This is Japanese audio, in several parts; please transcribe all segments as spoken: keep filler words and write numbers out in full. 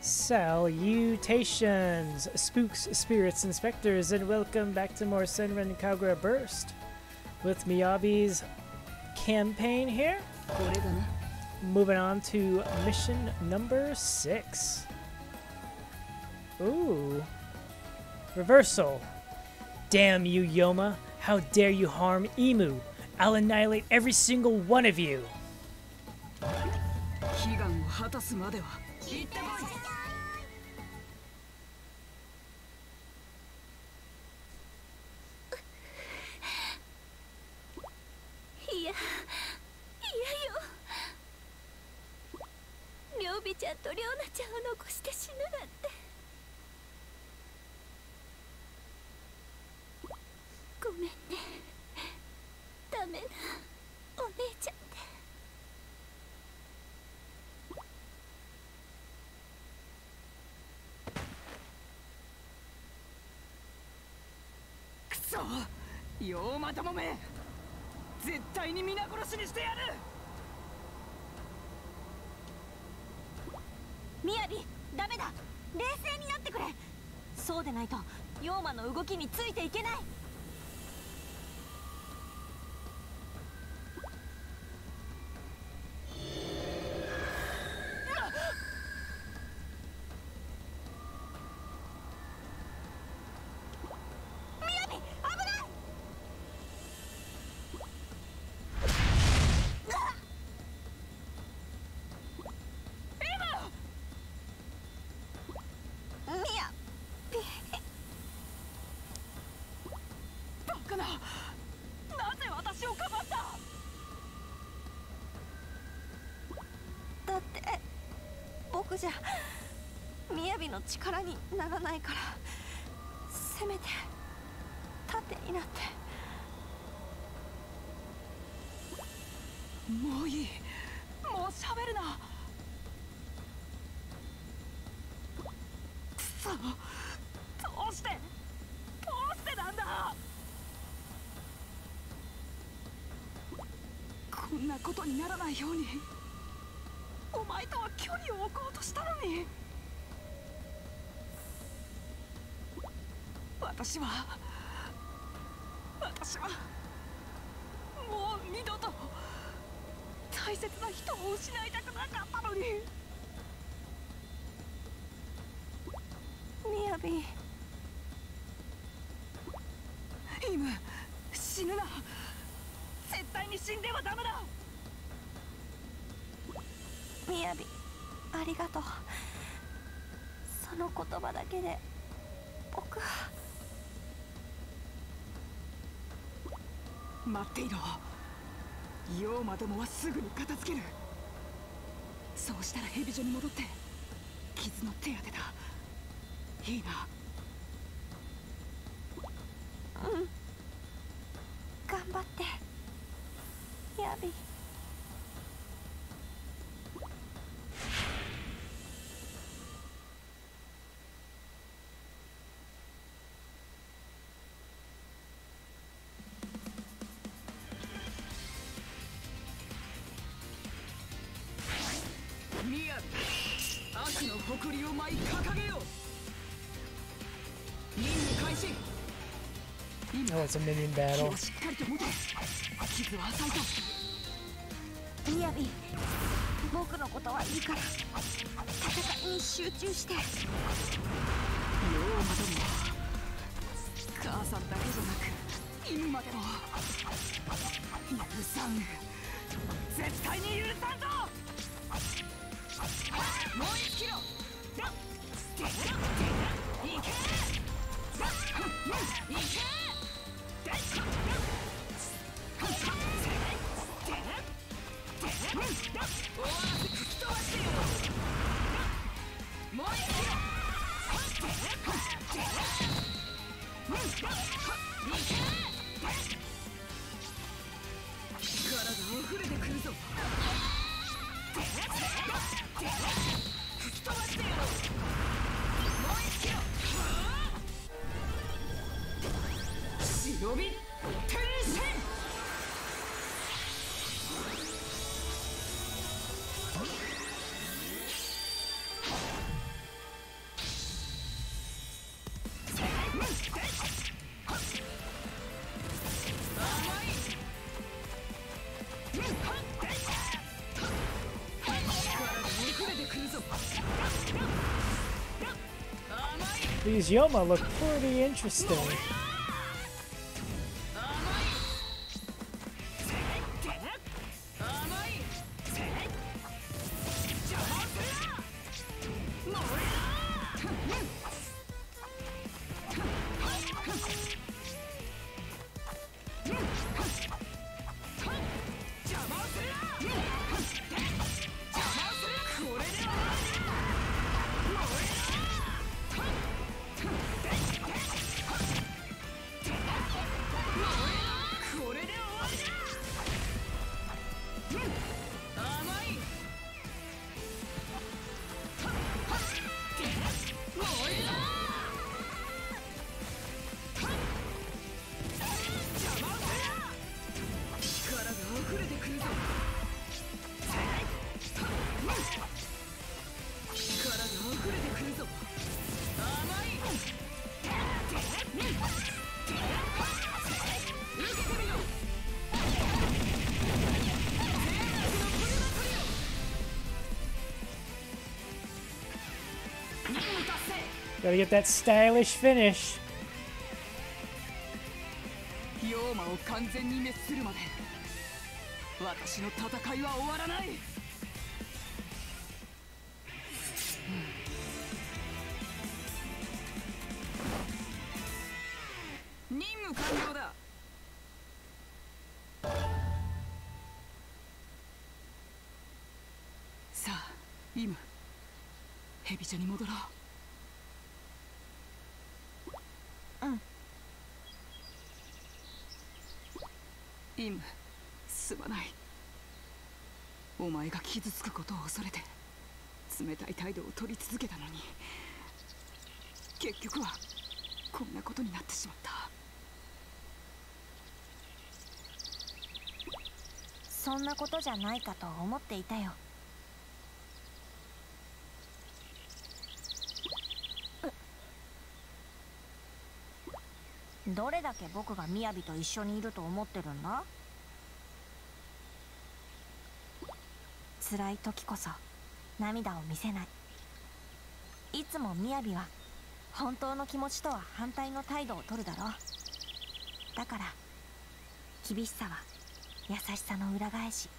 Salutations, spooks, spirits, and specters, and welcome back to more Senran Kagura Burst with Miyabi's campaign here. Moving on to mission number six. Ooh. Reversal. Damn you, Yōma. How dare you harm Emu? I'll annihilate every single one of you. Ryōbi ちゃんとリョーナちゃんを残して死ぬなんて。ごめんね。ダメなお姉ちゃんで。 くそ、ヨーマどもめ、絶対に皆殺しにしてやる。 ミヤビ、ダメだ。冷静になってくれ。そうでないとヨーマの動きについていけない。僕じゃミヤビの力にならないから、せめて盾になって。 もういい、もう喋るな。くそ、どうしてどうしてなんだ。こんなことにならないようにお前とは距離を置こうとしたのに。私は私はもう二度と大切な人を失いたくなかったのに。 ミヤビ、 イム、死ぬな。絶対に死んではダメだ。 ミヤビ、ありがとう。その言葉だけで僕は。 待っていろ。ヨーマどもはすぐに片付ける。そうしたらヘビ女に戻って傷の手当てだ。いいな。 うん、頑張ってミヤビ。 悪の誇りを舞い掲げよう。任務開始。 Oh, it's a minion battle. しっかりと持て。傷は浅いと。 ミヤビ、僕のことはいいから戦いに集中して。 ヨーマども、母さんだけじゃなくイムまでも許さん。絶対に許さんぞ。もう一キロ。いけ。いけ。おわす吹き飛ばしてよ。もう一キロ。いけ。力が溢れてくるぞ。吹き飛ばしてよ。もう一キロ。忍び転身。 These Yōma look pretty interesting. Gotta get that stylish finish. Yōma を完全に滅するまで私の戦いは終わらない。任務完了だ。さあ、イム、ヘビ茶に戻ろう。イム、すまない。お前が傷つくことを恐れて冷たい態度を取り続けたのに、結局はこんなことになってしまった。 そんなことじゃないかと思っていたよ。どれだけ僕がみやびと一緒にいると思ってるんだ。辛い時こそ涙を見せない。いつもみやびは本当の気持ちとは反対の態度を取るだろう。だから厳しさは優しさの裏返し。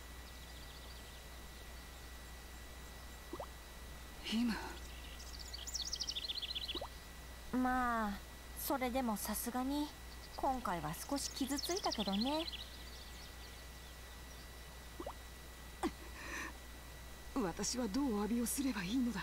イム、 まあそれでもさすがに今回は少し傷ついたけどね。 私はどう詫びをすればいいのだ。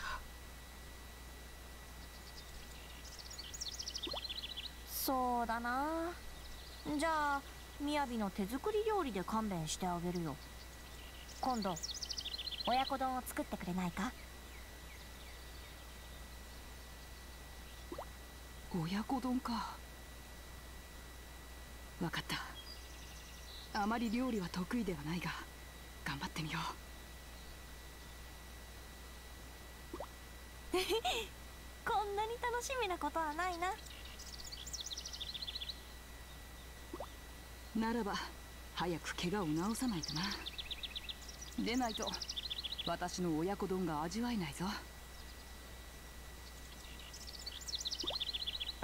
そうだな。じゃあみやびの手作り料理で勘弁してあげるよ。今度親子丼を作ってくれないか。 親子丼か。分かった。あまり料理は得意ではないが頑張ってみよう。 こんなに楽しみなことはないな。 ならば早く怪我を治さないとな。でないと私の親子丼が味わえないぞ。 うん。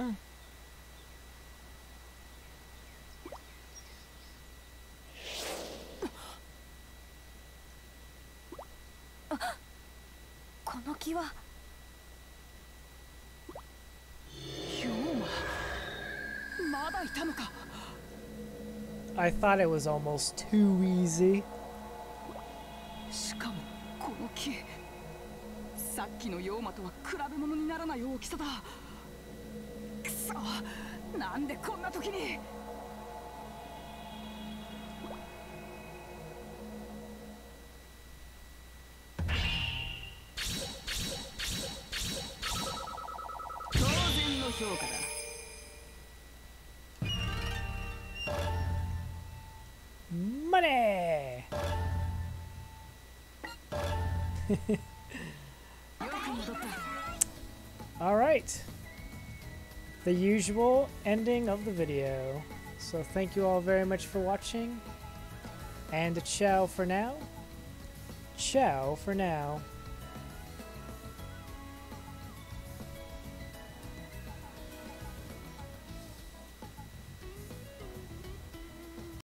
あ、この木はまだいたのか。 I thought it was almost too easy. しかもこの木、さっきのヨーマとは比べ物にならない大きさだ。くそ、なんでこんな時に。当然の評価だ。 Money! Alright. The usual ending of the video. So thank you all very much for watching. And ciao for now. Ciao for now.